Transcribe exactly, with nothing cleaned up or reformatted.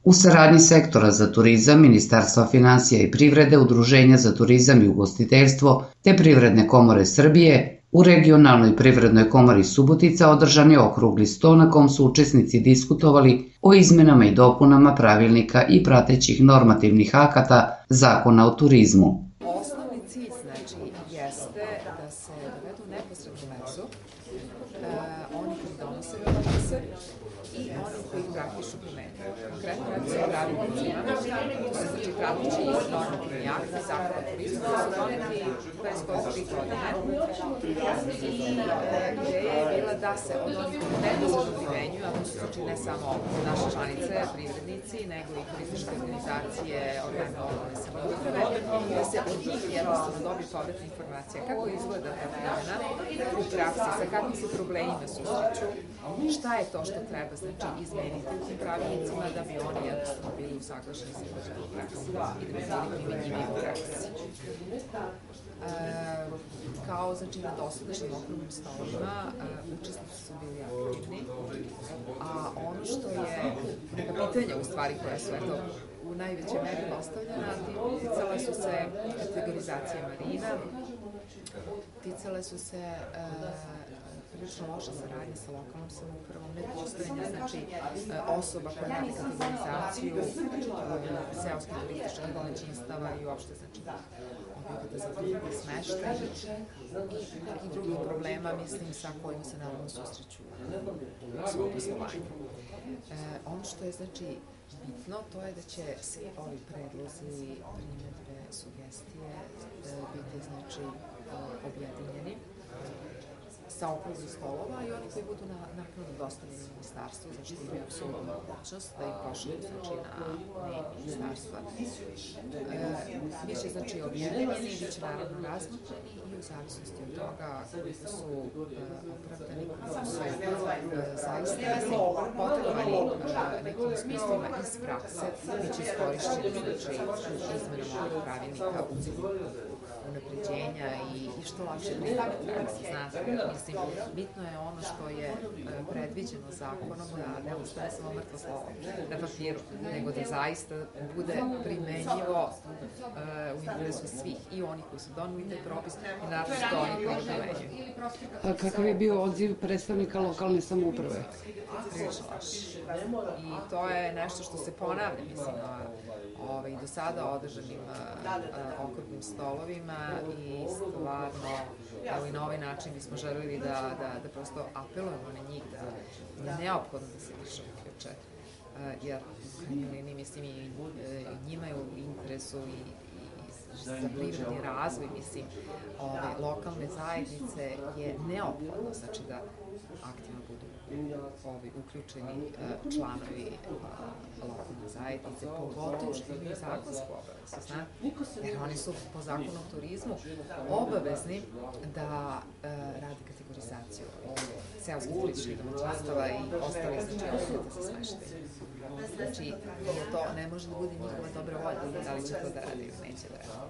U saradnji Sektora za turizam, Ministarstva finansija i privrede, Udruženja za turizam i ugostiteljstvo te Privredne komore Srbije, u Regionalnoj privrednoj komori Subotica održan je okrugli sto na kom su učesnici diskutovali o izmenama i dopunama pravilnika i pratećih normativnih akata Zakona o turizmu. Osnovni cilj, znači, jeste da se dovedu u neposrednu vezu oni koji donose propise i oni koji ih praktično primenjuju. Konkretno radi se o pravilnicima, to su znači prateći normativni akti Zakona o turizmu koji su doneti pre skoro tri godine i ideja je bila da se od onih koji neposredno primenjuju, a to su znači ne samo naše članice, privrednici, nego i turističke organizacije, organe lokalne samouprave, da se od njih jednostavno dobije povratna informacija kako izgleda ta primena u praksi, sa kakvim se problemima susreću, šta je to što treba znači izmeniti u tim pravilnicima da bi oni jednostavno bili usaglašeni sa u praksi i da bi bili primenjivi u praksi. E, kao znači na dosadašnjim okruglim stolovima učesnici su bili aktivni, a ono što je neka pitanja u stvari koja su eto u najvećoj meri postavljena, ticale su se kategorizacije marina, ticale su se prilično loša saradnja sa lokalnom samoupravom, nepostojanje znači osoba koja radi kategorizaciju seoskih turističkih domaćinstava i uopšte znači objekata za turizam i smeštaj i drugih problema, mislim, sa kojim se naravno susreću u svom poslovanju. Ono što je znači bitno, to je da će svi ovi predlozi, primedbe, sugestije biti znači objedinjeni sa okruglih stolova i oni koji budu naknadno dostavljeni ministarstvu, znači da imaju apsolutnu mogućnost da ih pošalju znači na mail ministarstva. Biće znači objedinjeni, bit će naravno razmotreni i u zavisnosti od toga koji su opravdani, koji su zaista mislim potrebani nekim iskustvima iz prakse, bit će iskorišćeni znači izmenom ovih pravilnika u cilju unapređenja i što lakše primjene praksi. Znate, mislim, bitno je ono što je predviđeno zakonom da ne ostane samo mrtvo slovo na papiru, nego da zaista bude primenjivo u interesu svih, i oni koji su doneli taj propis i naravno što oni koji ga primenjuju. A kakav je bio odziv predstavnika lokalne samouprave? Prilično loš. I to je nešto što se ponavlja, mislim, i do sada održanim okruglim stolovima i stvarno, evo i na ovaj način bismo želeli da da prosto apelujemo na njih da je neophodno da se više uključe, jer u krajnjoj liniji mislim i njima je u interesu i za privredni razvoj, mislim, lokalne zajednice je neophodno, znači da aktivno budu uključeni članovi lokalne zajednice, pogotovo što imaju zakonsku obavezu, znate, jer oni su po zakonu o turizmu obavezni da radi kategorizaciju seoskih turističkih domaćinstava i ostalih znači objekata za smeštaj. Znači, to ne može da bude njihova dobra volja, da li će to da radi ili neće da radi.